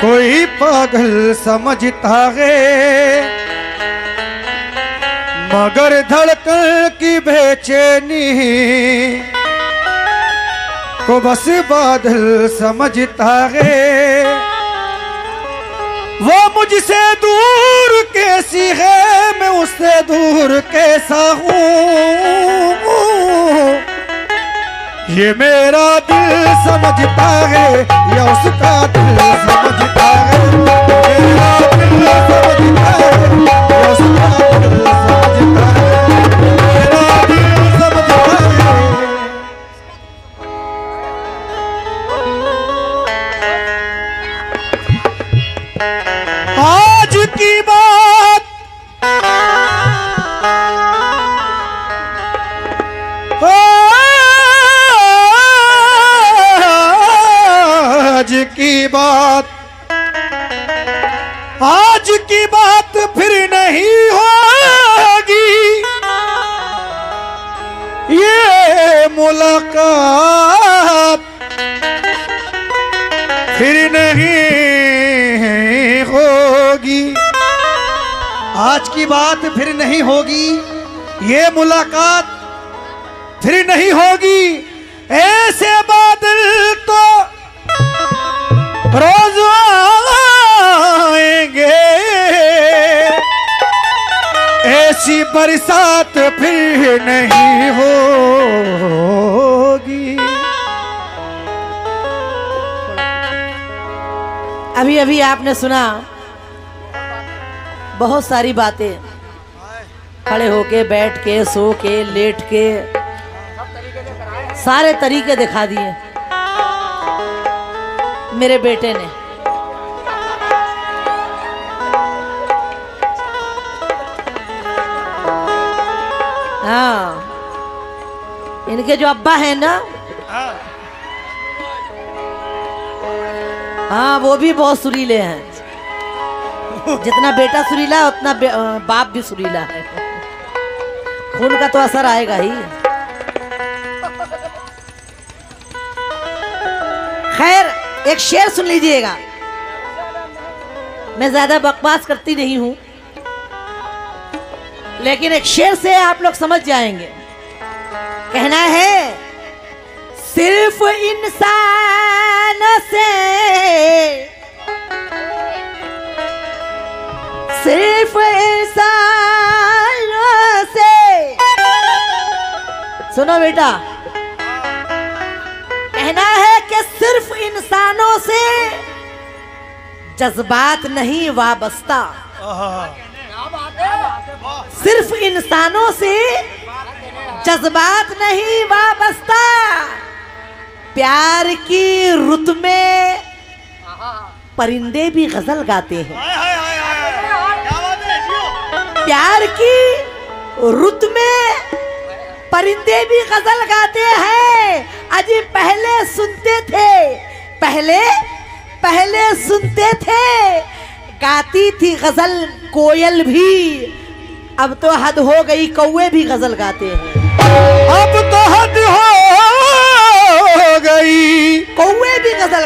कोई पागल समझता है मगर धड़कन की बेचैनी को बस बादल समझता है। वो मुझसे दूर कैसी है मैं उससे दूर कैसा हूँ, ये मेरा दिल समझता है या उसका दिल समझता है, मेरा दिल समझता है या उसका दिल समझता है, मेरा दिल समझता है। आज की बात आज की बात फिर नहीं होगी, ये मुलाकात फिर नहीं होगी। आज की बात फिर नहीं होगी, ये मुलाकात फिर नहीं होगी। ऐसे बादल तो रोज आएंगे, ऐसी बरसात फिर नहीं होगी। अभी अभी आपने सुना बहुत सारी बातें, खड़े होके, बैठ के, सो के, लेट के, सारे तरीके दिखा दिए मेरे बेटे ने। हाँ, इनके जो अब्बा है ना, हाँ वो भी बहुत सुरीले हैं। जितना बेटा सुरीला है उतना बाप भी सुरीला है। खून का तो असर आएगा ही। खैर, एक शेर सुन लीजिएगा। मैं ज्यादा बकवास करती नहीं हूं, लेकिन एक शेर से आप लोग समझ जाएंगे। कहना है, सिर्फ इंसान से, सिर्फ इंसान से, सुनो बेटा, कहना है कि सिर्फ इंसानों से जज्बात नहीं वाबस्ता, सिर्फ इंसानों से जज्बात नहीं वाबस्ता, प्यार की रुत में परिंदे भी गजल गाते हैं। प्यार की रुत में परिंदे भी गजल गाते हैं। अजी पहले सुनते थे, पहले सुनते थे, गाती थी गजल कोयल भी, अब तो हद हो गई, कौवे भी गजल गाते हैं। अब तो हद हो गई, कौवे भी गजल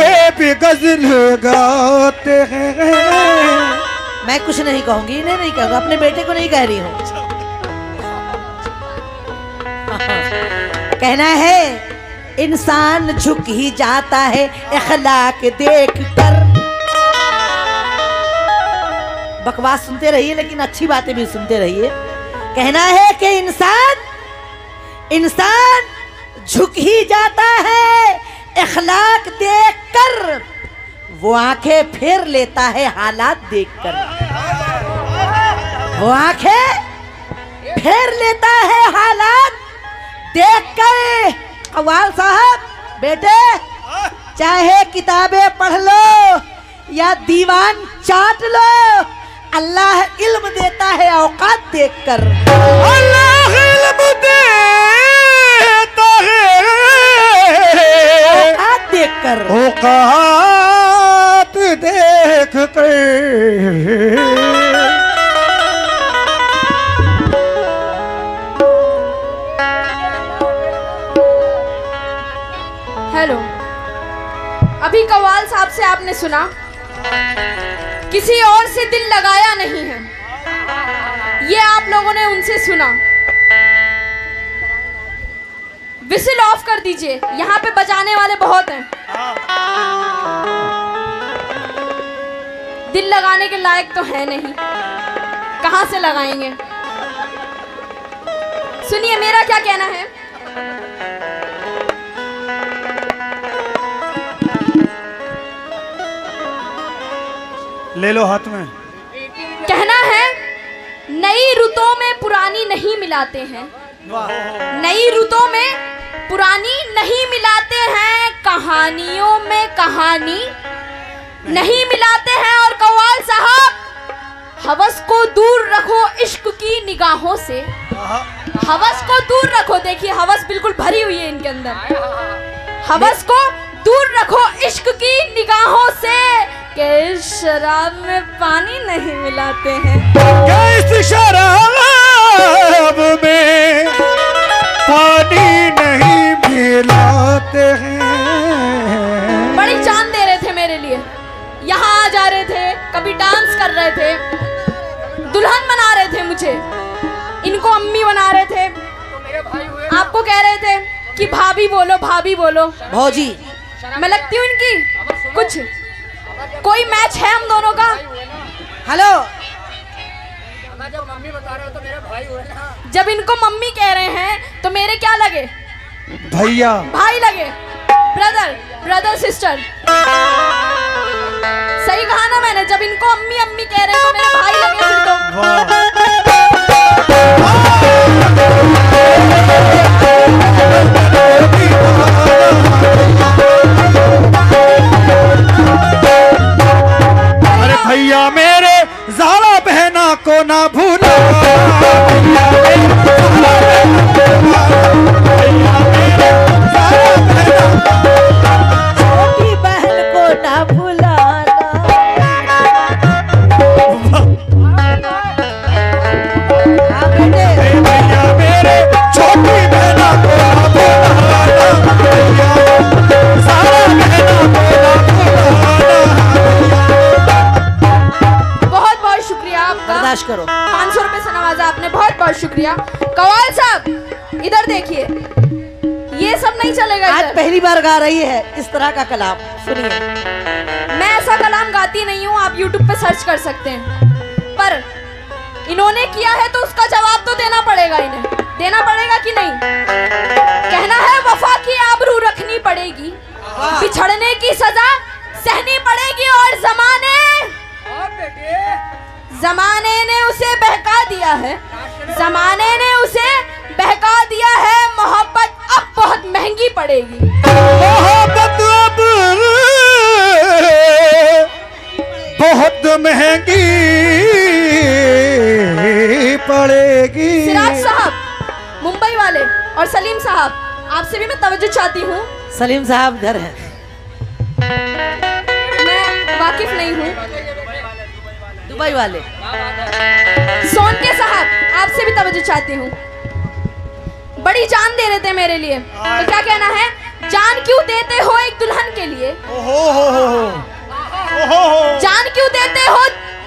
गाते हैं। मैं कुछ नहीं कहूंगी, इन्हें नहीं कहूंगा, अपने बेटे को नहीं कह रही हूँ। कहना है, इंसान झुक ही जाता है अखलाक देख कर। बकवास सुनते रहिए, लेकिन अच्छी बातें भी सुनते रहिए। कहना है कि इंसान झुक ही जाता है अखलाक देख कर, वो आंखें फेर लेता है हालात देखकर, वो आंखें फेर लेता है हालात देखकर। कव्वाल साहब, बेटे, चाहे किताबें पढ़ लो या दीवान चाट लो, अल्लाह इल्म देता है औकात देखकर। अल्लाह इल्म देता है औकात देखकर, औकात देख कर। हेलो, अभी कव्वाल साहब से आपने सुना किसी और से दिल लगाया नहीं है, ये आप लोगों ने उनसे सुना। विसिल ऑफ कर दीजिए, यहाँ पे बजाने वाले बहुत हैं। दिल लगाने के लायक तो है नहीं, कहाँ से लगाएंगे। सुनिए मेरा क्या कहना है। ले लो हाथ में। कहना है नई रुतों में पुरानी नहीं मिलाते हैं, नई रुतों में पुरानी नहीं मिलाते हैं, कहानियों में कहानी नहीं मिलाते हैं। और कव्वाल साहब, हवस को दूर रखो इश्क की निगाहों से, हवस को दूर रखो। देखिए हवस बिल्कुल भरी हुई है इनके अंदर। हवस को दूर रखो इश्क की निगाहों से, कि शराब में पानी नहीं मिलाते हैं। इस शराब में पानी नहीं मिलाते हैं। बड़ी जान दे रहे थे मेरे लिए, यहाँ आ जा रहे थे, कभी डांस कर रहे थे, दुल्हन बना रहे थे मुझे, इनको अम्मी बना रहे थे, आपको कह रहे थे कि भाभी बोलो भाभी बोलो। भौजी मैं लगती हूँ इनकी कुछ, कोई मैच है हम दोनों का? हेलो, जब मम्मी बता रहे हो तो मेरे भाई हुए ना। जब इनको मम्मी कह रहे हैं तो मेरे क्या लगे? भैया, भाई लगे, ब्रदर, ब्रदर सिस्टर। सही कहा ना मैंने? जब इनको अम्मी अम्मी कह रहे हैं तो मेरे भाई लगे फिर तो। वाह। अरे भैया मेरे ज़ाला बहना को ना भूला, छोटी बहन को ना भुलाना। हाँ बेटे, भैया मेरे छोटी बहना को ना भूलाना, ज़ाला बहना को ना भूलाना। बहुत बहुत शुक्रिया आपका, बर्दाश्त करो। 500 रुपए से नवाजा आपने, बहुत बहुत शुक्रिया। कव्वाल साहब इधर देखिए, ये सब नहीं चलेगा आज इधर। पहली बार गा रही है इस तरह का कलाम, सुनिए। मैं ऐसा कलाम गाती नहीं हूँ, आप YouTube पे सर्च कर सकते हैं, पर इन्होंने किया है तो उसका जवाब तो देना पड़ेगा, इन्हें देना पड़ेगा कि नहीं? कहना है वफा की आबरू रखनी पड़ेगी, बिछड़ने की सजा सहनी पड़ेगी, और जमाने ने उसे बहका दिया है, जमाने ने उसे बहका दिया है, मोहब्बत अब बहुत महंगी पड़ेगी। मोहब्बत अब बहुत महंगी पड़ेगी। सिराज साहब मुंबई वाले और सलीम साहब, आपसे भी मैं तवज्जो चाहती हूँ। सलीम साहब घर हैं। मैं वाकिफ नहीं हूँ। दुबई वाले। सोनके साहब, आपसे भी तवज्जो चाहती हूँ। बड़ी जान दे रहे थे मेरे लिए, तो क्या कहना है? जान क्यों देते हो एक दुल्हन के लिए? जान क्यों देते हो?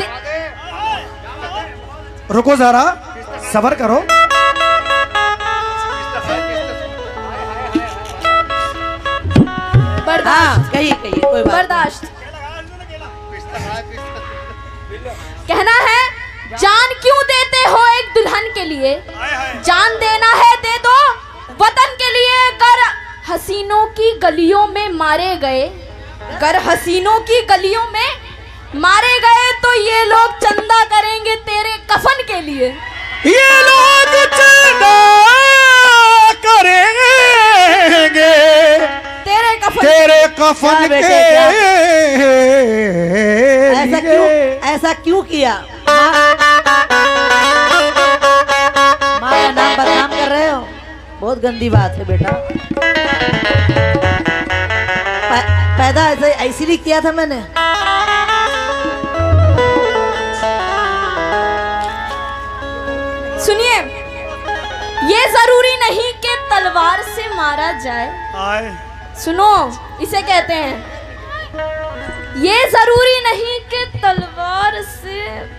रुको जरा, सब्र करो। बर्दाश्त, हाँ कहिए कहिए, कोई बात बर्दाश्त। कहना है जान क्यों देते हो एक दुल्हन के लिए? जान देना है दे दो वतन के लिए। कर हसीनों की गलियों में मारे गए, कर हसीनों की गलियों में मारे गए, तो ये लोग चंदा करेंगे तेरे कफन के लिए। ये लोग चंदा करेंगे तेरे कफन क्या के बेटे, क्या? लिए। ऐसा क्यों किया? माँ का नाम बदनाम कर रहे हो, बहुत गंदी बात है बेटा। पैदा ऐसे इसीलिए किया था मैंने। सुनिए, ये जरूरी नहीं कि तलवार से मारा जाए। सुनो, इसे कहते हैं ये जरूरी नहीं कि तलवार से,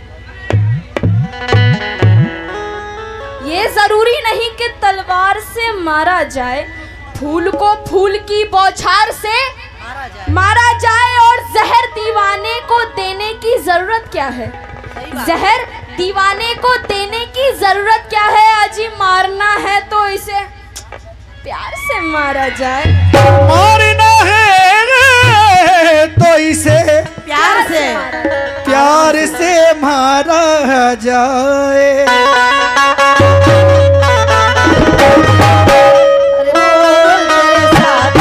ये जरूरी नहीं कि तलवार से मारा जाए, फूल को फूल की बौछार से मारा जाए। और जहर दीवाने को देने की जरूरत क्या है? जहर दीवाने को देने की जरूरत क्या है? अजी मारना है तो इसे प्यार से मारा जाए। मारना है तो इसे प्यार से मारा जाए। अरे बोल तेरे साथ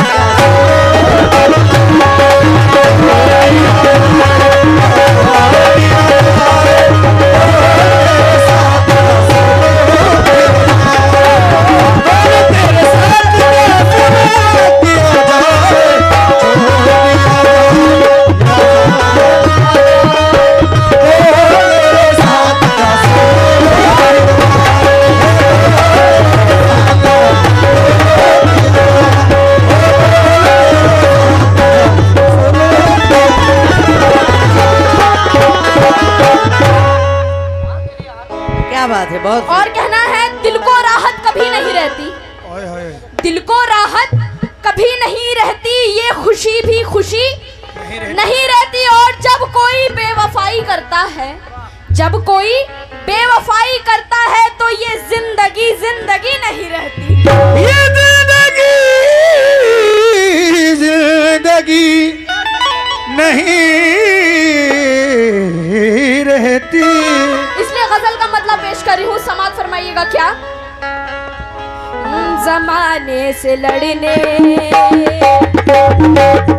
बात है बहुत। और कहना है दिल को राहत कभी नहीं रहती, दिल को राहत कभी नहीं रहती, ये खुशी भी खुशी नहीं रहती। और जब कोई बेवफाई करता है, जब कोई बेवफाई करता है तो ये जिंदगी जिंदगी नहीं रहती। ये जिंदगी नहीं रहती। इसलिए गजल का मतलब पेश कर रही हूँ, समाज फरमाइएगा क्या? जमाने से लड़ने